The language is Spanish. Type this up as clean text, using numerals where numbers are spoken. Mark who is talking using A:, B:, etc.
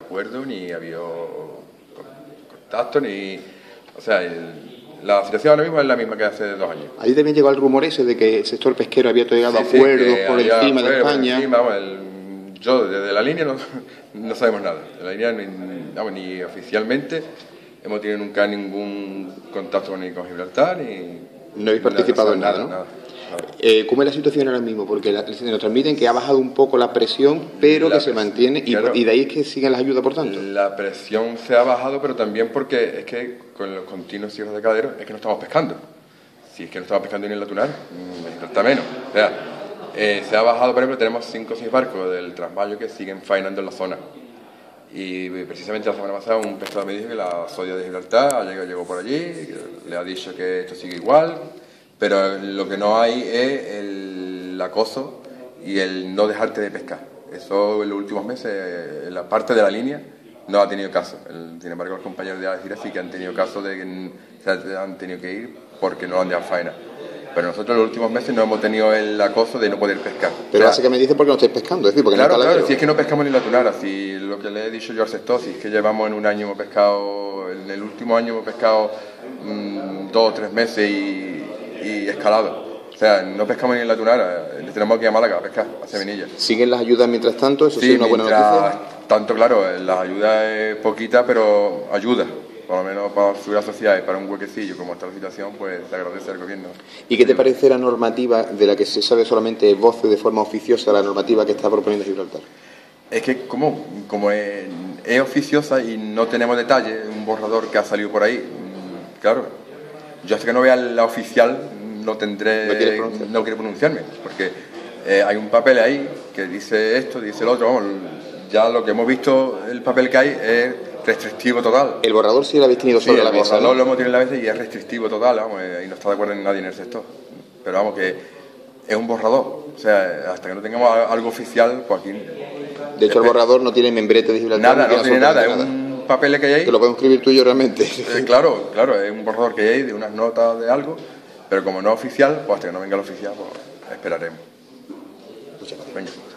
A: acuerdo, ni ha habido contacto, ni... O sea, la situación ahora mismo es la misma que hace 2 años.
B: Ahí también llegó el rumor ese de que el sector pesquero había llegado a acuerdos por encima de España.
A: Encima, yo, desde la línea no sabemos nada. De la línea, ni oficialmente hemos tenido nunca ningún contacto ni con Gibraltar, ni...
B: No habéis participado en nada, ¿no?
A: Nada.
B: ¿Cómo es la situación ahora mismo? Porque nos transmiten que ha bajado un poco la presión, pero que se mantiene, claro, y de ahí es que siguen las ayudas, por tanto.
A: La presión se ha bajado, pero también porque es que con los continuos cierres de caladeros es que no estamos pescando. Si es que no estamos pescando ni en la Tunar, está menos. O sea, se ha bajado, por ejemplo, tenemos 5 o 6 barcos del Trasmayo que siguen faenando en la zona. Y precisamente la semana pasada un pescador me dijo que la sodia de Gibraltar llegó por allí, le ha dicho que esto sigue igual, pero lo que no hay es el acoso y el no dejarte de pescar. Eso en los últimos meses, en la parte de la línea, no ha tenido caso. Sin embargo, los compañeros de Algeciras sí que han tenido caso de que se han tenido que ir porque no han dado faena. Pero nosotros en los últimos meses no hemos tenido el acoso de no poder pescar.
B: Pero hace que me dice porque no estáis pescando, es decir, porque
A: claro,
B: no
A: claro, si es que no pescamos ni la tunara, si lo que le he dicho yo al sector, si es que llevamos en un año hemos pescado, en el último año hemos pescado 2 o 3 meses y escalado. O sea, no pescamos ni en la tunara, tenemos que ir a Málaga a pescar, a Seminilla.
B: ¿Siguen las ayudas mientras tanto? Eso sí, una buena noticia.
A: Tanto, claro, la ayuda es poquita, pero ayuda. Por lo menos para la sociedad y para un huequecillo como está la situación, pues se agradece al gobierno.
B: ¿Y qué te parece la normativa de la que se sabe solamente voces de forma oficiosa, la normativa que está proponiendo Gibraltar?
A: Es que como es oficiosa y no tenemos detalles, un borrador que ha salido por ahí, claro, yo hasta que no vea la oficial no quiero pronunciarme, porque hay un papel ahí que dice esto, dice lo otro, vamos, ya lo que hemos visto, el papel que hay es restrictivo total.
B: El borrador sí lo habéis tenido sobre la mesa,
A: el borrador lo hemos tenido en la mesa y es restrictivo total, vamos, y no está de acuerdo en nadie en el sector. Pero vamos, que es un borrador, o sea, hasta que no tengamos algo oficial, pues aquí...
B: De hecho, el borrador no tiene membrete de Gibraltar.
A: Nada, no tiene nada, es un papel que hay ahí.
B: Que lo podemos escribir tú y yo realmente.
A: Claro, es un borrador que hay ahí de unas notas de algo, pero como no es oficial, pues hasta que no venga el oficial, pues esperaremos.
B: Muchas gracias.
A: Venga.